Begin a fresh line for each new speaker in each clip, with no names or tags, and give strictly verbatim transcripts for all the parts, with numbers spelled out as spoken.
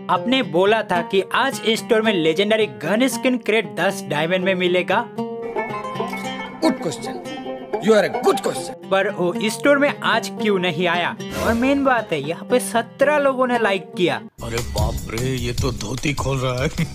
आपने बोला था कि आज स्टोर में लेजेंडरी गन स्किन क्रेट दस डायमंड में मिलेगा।
Good question, you are a good question.
पर वो स्टोर में आज क्यों नहीं आया? और मेन बात है यहाँ पे सत्रह लोगों ने लाइक किया।
अरे बाप रे, ये तो धोती खोल रहा है।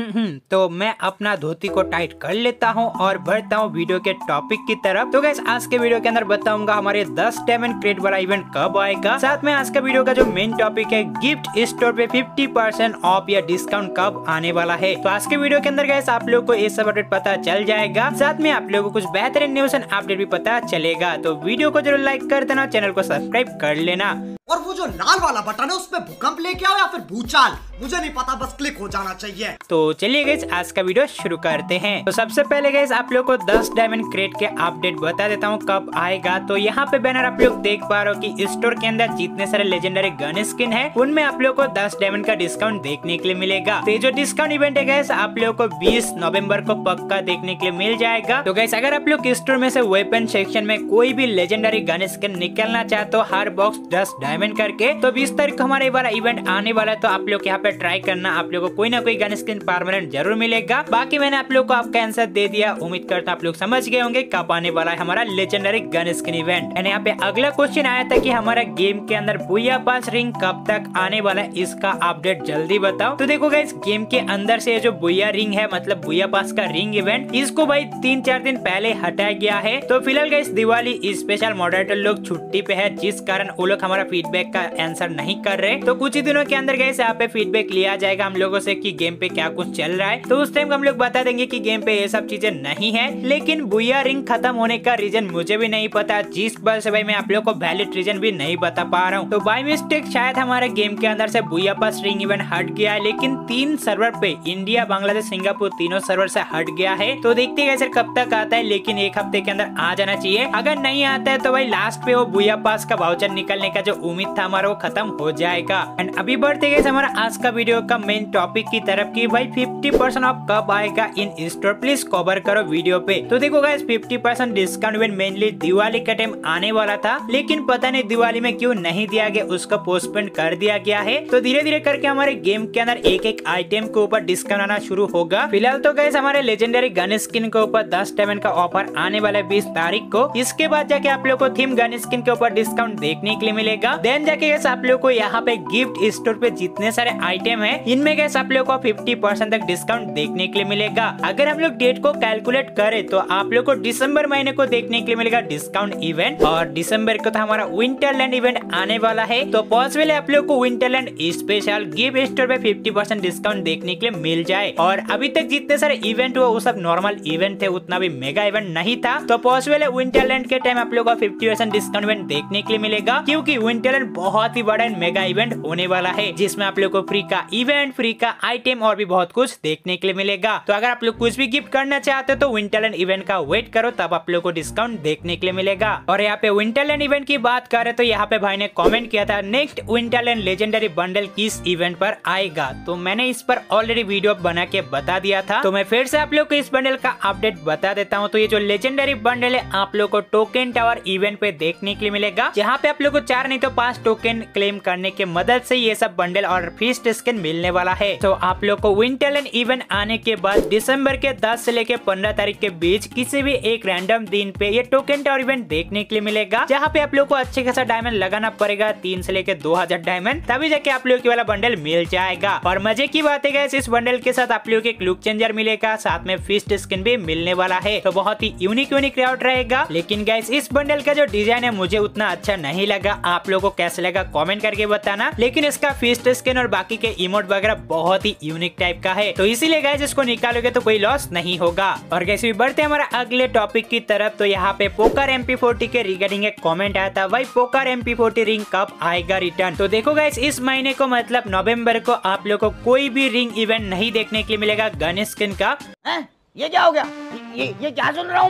तो मैं अपना धोती को टाइट कर लेता हूँ और बढ़ता हूँ वीडियो के टॉपिक की तरफ। तो गाइस आज के वीडियो के अंदर बताऊंगा हमारे दस डायमंड क्रेट वाला इवेंट कब आएगा। साथ में आज का वीडियो का जो मेन टॉपिक है गिफ्ट स्टोर पे फिफ्टी परसेंट ऑफ या डिस्काउंट कब आने वाला है। तो आज के वीडियो के अंदर गाइस आप लोग को ये सब अपडेट पता चल जाएगा। साथ में आप लोगों को कुछ बेहतरीन न्यूज एंड अपडेट भी पता चलेगा। तो वीडियो को जरूर लाइक कर देना, चैनल को सब्सक्राइब कर लेना।
और वो जो लाल वाला बटन है उस पे भूकंप लेके आओ या फिर भूचाल, मुझे नहीं पता, बस क्लिक हो जाना चाहिए।
तो चलिए गाइस आज का वीडियो शुरू करते हैं। तो सबसे पहले गाइस आप लोग को दस डायमंड क्रेट के अपडेट बता देता हूँ कब आएगा। तो यहाँ पे बैनर आप लोग देख पा रहे हो कि स्टोर के अंदर जितने सारे लेजेंडरी गन स्किन है उनमें आप लोग को दस डायमंड का डिस्काउंट देखने के लिए मिलेगा। तो ये जो डिस्काउंट इवेंट है गाइस आप लोग को बीस नवम्बर को पक्का देखने के लिए मिल जाएगा। तो गाइस अगर आप लोग स्टोर में से वेपन सेक्शन में कोई भी लेजेंडरी गन स्किन निकलना चाहते हो हर बॉक्स दस डायमंड करके, तो बीस तारीख को हमारे वाला इवेंट आने वाला है। तो आप लोग यहाँ पे ट्राई करना, आप लोग को कोई ना कोई गन स्किन परमानेंट जरूर मिलेगा। बाकी मैंने आप लोग को आपका आंसर दे दिया, उम्मीद करता आप लोग समझ गए होंगे कब आने वाला है हमारा legendary gun skin event. And यहाँ पे अगला क्वेश्चन आया था कि हमारा गेम के अंदर बुया पास रिंग कब तक आने वाला है, इसका अपडेट जल्दी बताओ। तो देखो गाइस गेम के अंदर से जो बुया रिंग है मतलब बुया पास का रिंग इवेंट, इसको भाई तीन चार दिन पहले हटाया गया है। तो फिलहाल गाइस दिवाली स्पेशल मॉडरेटर लोग छुट्टी पे है, जिस कारण वो लोग हमारा फीडबैक का आंसर नहीं कर रहे। तो कुछ ही दिनों के अंदर गाइस यहाँ पे फीडबैक लिया जाएगा हम लोगों से कि गेम पे क्या कुछ चल रहा है। तो उस टाइम हम लोग बता देंगे कि गेम पे ये सब चीजें नहीं है। लेकिन बुया रिंग खत्म होने का रीजन मुझे भी नहीं पता, जिस वजह से भाई मैं आप लोग को वैलिड रीजन भी नहीं बता पा रहा हूँ। तो बाय मिस्टेक शायद हमारे गेम के अंदर से बुया पास रिंग इवेंट हट गया है, लेकिन तीन सर्वर पे इंडिया, बांग्लादेश, सिंगापुर तीनों सर्वर से हट गया है। तो देखते हैं सर कब तक आता है, लेकिन एक हफ्ते के अंदर आ जाना चाहिए। अगर नहीं आता है तो भाई लास्ट पे वो बुया पास का वाउचर निकलने का जो उम्मीद था हमारा वो खत्म हो जाएगा। एंड अभी बढ़ते गए हमारा आज का वीडियो का मेन टॉपिक की तरफ की भाई फिफ्टी परसेंट ऑफ कब आएगा इन स्टोर, प्लीज कवर करो वीडियो पे। तो देखो guys fifty percent discount event mainly Diwali का टाइम आने वाला था, लेकिन पता नहीं दिवाली में क्यों नहीं दिया गया, उसको पोस्टपोन कर दिया गया है। तो धीरे धीरे करके हमारे गेम के अंदर एक एक आइटम के ऊपर डिस्काउंट आना शुरू होगा। फिलहाल तो गाइस हमारे लेजेंडरी गन स्किन के ऊपर दस डायमंड का ऑफर आने वाला है बीस तारीख को। इसके बाद जाके आप लोग को थीम गन स्किन के ऊपर डिस्काउंट देखने के लिए मिलेगा। देन जाके गाइस आप लोग को यहाँ पे गिफ्ट स्टोर पे जितने सारे आइटम है इनमें गाइस आप लोग को फिफ्टी परसेंट तक डिस्काउंट देखने के लिए मिलेगा। अगर हम लोग डेट को कैलकुलेट करें तो आप लोग को दिसंबर महीने को देखने के लिए मिलेगा डिस्काउंट इवेंट, और दिसंबर को तो हमारा विंटरलैंड इवेंट आने वाला है। तो पॉसिबल है आप लोग को विंटरलैंड स्पेशल गिफ्ट स्टोर पे फिफ्टी परसेंट डिस्काउंट देखने के लिए मिल जाए। और अभी तक जितने सारे इवेंट हुआ वो सब नॉर्मल इवेंट थे, उतना भी मेगा इवेंट नहीं था। तो पॉसिबल है विंटरलैंड के टाइम आप लोग को फिफ्टी परसेंट डिस्काउंट इवेंट देखने के लिए मिलेगा, क्योंकि विंटरलैंड बहुत ही बड़ा मेगा इवेंट होने वाला है, जिसमें आप लोग को फ्री का इवेंट, फ्री का आइटम और भी बहुत कुछ देखने के लिए मिलेगा। तो अगर आप लोग कुछ भी गिफ्ट करना चाहते हो तो विंटरलैंड इवेंट का वेट करो, तब आप लोग को डिस्काउंट देखने के लिए मिलेगा। और यहाँ पे विंटरलैंड इवेंट की बात करें तो यहाँ पे भाई ने कमेंट किया था नेक्स्ट विंटरलैंड लेजेंडरी बंडल किस इवेंट पर आएगा। तो मैंने इस पर ऑलरेडी वीडियो बना के बता दिया था, तो मैं फिर से आप लोग को इस बंडल का अपडेट बता देता हूँ। तो ये जो लेजेंडरी बंडल है आप लोग को टोकन टावर इवेंट पे देखने के लिए मिलेगा, जहाँ पे आप लोग को चार नहीं तो पांच टोकन क्लेम करने के मदद से ये सब बंडल और फीस्ट स्किन मिलने वाला है। तो आप लोग को विंटरलैंड इवेंट आने के बाद दिसंबर के दस से लेके पंद्रह तारीख के बीच किसी भी एक रैंडम दिन पे ये टोकन टावर इवेंट देखने के लिए मिलेगा, जहाँ पे आप लोग को अच्छे खासा डायमंड लगाना पड़ेगा, तीन से लेके दो हजार डायमंड, तभी जाके आप लोग के वाला बंडल मिल जाएगा। और मजे की बात है गाइस इस बंडल के साथ आप लोग एक लुक चेंजर मिलेगा, साथ में फीस्ट स्किन भी मिलने वाला है। तो बहुत ही यूनिक यूनिक लेआउट रहेगा। लेकिन गाइस इस बंडल का जो डिजाइन है मुझे उतना अच्छा नहीं लगा, आप लोगों को कैसा लगा कमेंट करके बताना। लेकिन इसका फीस्ट स्किन और बाकी के इमोट वगैरह बहुत ही यूनिक टाइप का है, तो इसीलिए गाइस इसको निकालोगे तो कोई लॉस नहीं होगा। और गाइस भी बढ़ते हमारा अगले टॉपिक की तरफ। तो यहाँ पे पोकर एम पी फोर्टी के रिगार्डिंग एक कमेंट आया था, भाई poker M P forty ring कब आएगा रिटर्न। तो देखो गाइस इस महीने को मतलब नवंबर को आप लोग को कोई भी रिंग इवेंट नहीं देखने के लिए मिलेगा गन स्किन का।
है? ये क्या हो गया? ये ये क्या सुन रहा हूँ मैं?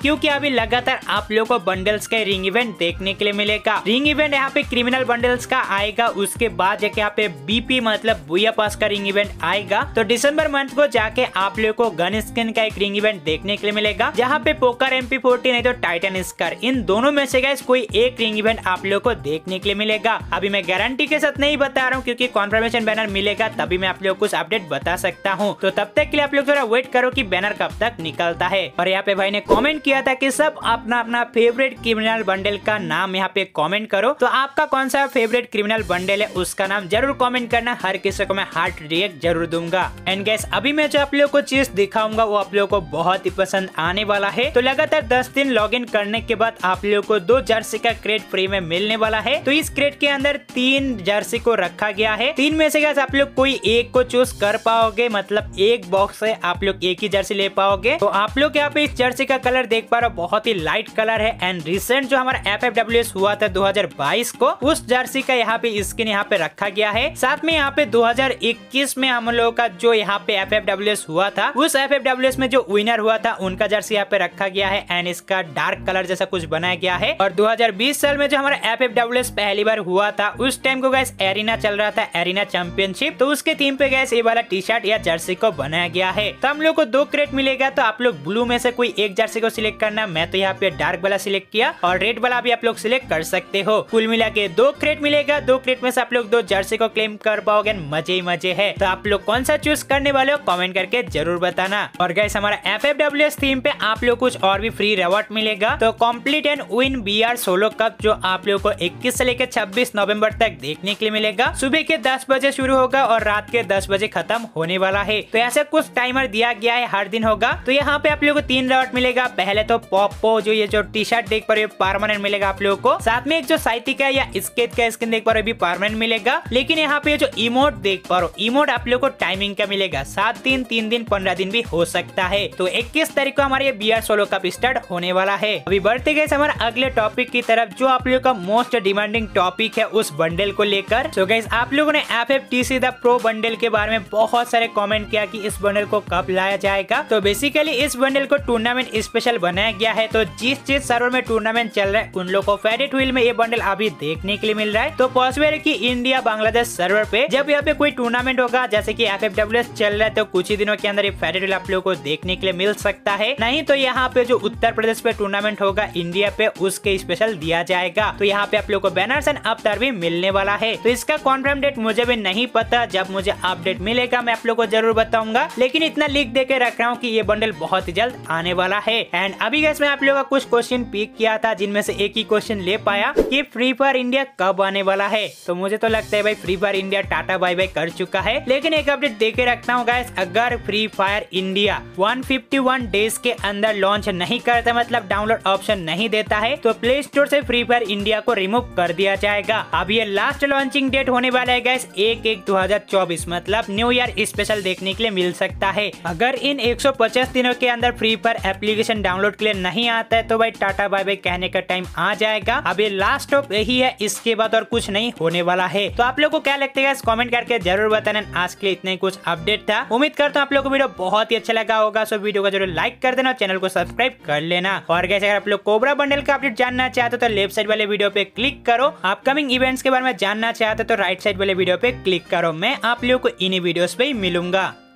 क्योंकि अभी लगातार आप लोगों को बंडल्स का रिंग इवेंट देखने के लिए मिलेगा। रिंग इवेंट यहाँ पे क्रिमिनल बंडल्स का आएगा, उसके बाद जाके यहाँ पे बीपी मतलब बुया पास का रिंग इवेंट आएगा। तो दिसंबर मंथ को जाके आप लोगों को गन स्किन का एक रिंग इवेंट देखने के लिए मिलेगा, जहाँ पे पोकर एम पी फोर्टी नहीं तो टाइटन स्कार, इन दोनों में से गाइस कोई एक रिंग इवेंट आप लोगों को देखने के लिए मिलेगा। अभी मैं गारंटी के साथ नहीं बता रहा हूँ, क्योंकि कॉन्फर्मेशन बैनर मिलेगा तभी मैं आप लोगों को कुछ अपडेट बता सकता हूँ। तो तब तक के लिए आप लोग थोड़ा वेट करो कि बैनर कब तक निकलता है। और यहाँ पे भाई ने कमेंट किया था कि सब अपना अपना फेवरेट क्रिमिनल बंडल का नाम यहाँ पे कमेंट करो। तो आपका कौन सा फेवरेट क्रिमिनल बंडल है उसका नाम जरूर कमेंट करना, हर किसी को मैं हार्ट रिएक्ट जरूर दूंगा। एंड गाइस अभी मैं जो आप लोगों को चीज दिखाऊंगा वो आप लोगों को बहुत ही पसंद आने वाला है। तो लगातार दस दिन लॉग इन करने के बाद आप लोगों को दो जर्सी का क्रेट फ्री में मिलने वाला है। तो इस क्रेट के अंदर तीन जर्सी को रखा गया है, तीन में से गाइस आप लोग कोई एक को चूज कर पाओगे, मतलब एक बॉक्स से आप लोग एक ही जर्सी ले पाओगे। तो आप लोग यहाँ पे इस जर्सी का कलर देख पा रहे हो, बहुत ही लाइट कलर है। एंड रिसेंट जो हमारा एफ एफ डब्ल्यू एस हुआ था दो हज़ार बाईस को, उस जर्सी का यहाँ पे स्किन यहाँ पे रखा गया है। साथ में यहाँ पे दो हज़ार इक्कीस में हम लोगों का जो यहाँ पे एफ एफ डब्ल्यू एस हुआ था, उस एफ एफ डब्ल्यू एस में जो विनर हुआ था उनका जर्सी यहाँ पे रखा गया है। एंड इसका डार्क कलर जैसा कुछ बनाया गया है। और दो हज़ार बीस साल में जो हमारा एफ एफ डब्ल्यू एस पहली बार हुआ था, उस टाइम को गैस एरिना चल रहा था, एरिना चैंपियनशिप, तो उसके थीम पे गैस ये वाला टी शर्ट या जर्सी को बनाया गया है। तो हम लोग को दो क्रेट मिलेगा, तो आप लोग ब्लू में से कोई एक जर्सी को सिलेक्ट करना। मैं तो यहाँ पे डार्क वाला सिलेक्ट किया और रेड वाला भी आप लोग सिलेक्ट कर सकते हो। कुल मिला के दो क्रेट मिलेगा, दो क्रेट में से आप लोग दो जर्सी को क्लेम कर पाओगे, मजे ही मजे है। तो आप लोग कौन सा चूज करने वाले हो कमेंट करके जरूर बताना। और गाइस हमारा F F W S theme पे आप लोग कुछ और भी फ्री रिवॉर्ड मिलेगा। तो complete and win B R solo cup जो आप लोग को इक्कीस से लेकर छब्बीस नवंबर तक देखने के लिए मिलेगा। सुबह के दस बजे शुरू होगा और रात के दस बजे खत्म होने वाला है। तो ऐसे कुछ टाइमर दिया गया है, हर दिन होगा। तो यहाँ पे आप लोगों को तीन रिवॉर्ड मिलेगा। पहले तो पॉपो जो ये जो टी शर्ट देख पा रहे हो परमानेंट मिलेगा आप लोगों को। साथ में एक जो साइती का या स्केट का स्किन देख पा रहे हो भी परमानेंट मिलेगा। लेकिन यहाँ पे जो इमोट देख पा रहे हो, इमोट आप लोग को टाइमिंग का मिलेगा, सात दिन, तीन दिन, पंद्रह दिन भी हो सकता है। तो इक्कीस तारीख को हमारे B R solo cup start होने वाला है। अभी बढ़ते गए हमारे अगले टॉपिक की तरफ, जो आप लोगों का मोस्ट डिमांडिंग टॉपिक है उस बंडल को लेकर। तो गाइस आप लोगों ने F F T C the pro bundle के बारे में बहुत सारे कमेंट किया कि इस बंडल को कब लाया जाएगा। तो बेसिकली इस बंडल को टूर्नामेंट स्पेशल बनाया गया है। तो जिस जिस सर्वर में टूर्नामेंट चल रहा है उन लोगों को फेडेट व्हील में ये बंडल अभी देखने के लिए मिल रहा है। तो पॉसिबल है कि इंडिया बांग्लादेश सर्वर पे जब यहाँ पे कोई टूर्नामेंट होगा, जैसे कि एफ एफ डब्ल्यू एस चल रहा है, तो कुछ ही दिनों के अंदर ये फेडेट व्हील आप लोगों को देखने के लिए मिल सकता है। नहीं तो यहाँ पे जो उत्तर प्रदेश पे टूर्नामेंट होगा इंडिया पे, उसके स्पेशल दिया जाएगा। तो यहाँ पे आप लोगों को बैनर्स एंड अवतार भी मिलने वाला है। तो इसका कॉन्फर्म डेट मुझे भी नहीं पता, जब मुझे अपडेट मिलेगा मैं आप लोगों को जरूर बताऊंगा। लेकिन इतना लिख दे के रख रहा हूँ कि ये बंडल बहुत ही जल्द आने वाला है। एंड अभी गैस मैं आप लोगों का कुछ क्वेश्चन पिक किया था, जिनमें से एक ही क्वेश्चन ले पाया कि फ्री फायर इंडिया कब आने वाला है। तो मुझे तो लगता है भाई Free Fire India tata bye bye कर चुका है। लेकिन एक अपडेट दे के रखता हूँ गाइस, अगर फ्री फायर इंडिया एक सौ इक्यावन डेज के अंदर लॉन्च नहीं करता, मतलब डाउनलोड ऑप्शन नहीं देता है, तो प्ले स्टोर से फ्री फायर इंडिया को रिमूव कर दिया जाएगा। अब ये लास्ट लॉन्चिंग डेट होने वाला है गाइस एक एक दो हजार चौबीस, मतलब न्यू ईयर स्पेशल देखने के लिए मिल सकता है। अगर इन एक सौ पचास दिनों के अंदर फ्री फायर एप्लीकेशन डाउनलोड के लिए नहीं आता है, तो भाई टाटा बाय बाय कहने का टाइम आ जाएगा। अब ये लास्ट ऑफ यही है, इसके बाद और कुछ नहीं होने वाला है। तो आप लोग को क्या लगता है कमेंट करके जरूर बताना। आज के लिए इतना ही कुछ अपडेट था। उम्मीद करता हूँ आप लोग को वीडियो बहुत ही अच्छा लगा होगा। सो वीडियो को जरूर लाइक कर देना, चैनल को सब्सक्राइब कर लेना। और गाइस अगर आप लोग कोबरा बंडल का अपडेट जानना चाहते हो तो लेफ्ट साइड वाले वीडियो पे क्लिक करो। अपकमिंग इवेंट्स के बारे में जानना चाहते हो तो राइट साइड वाले वीडियो पे क्लिक करो। मैं आप लोगों को इन्हीं वीडियोस पे ही मिलूंगा।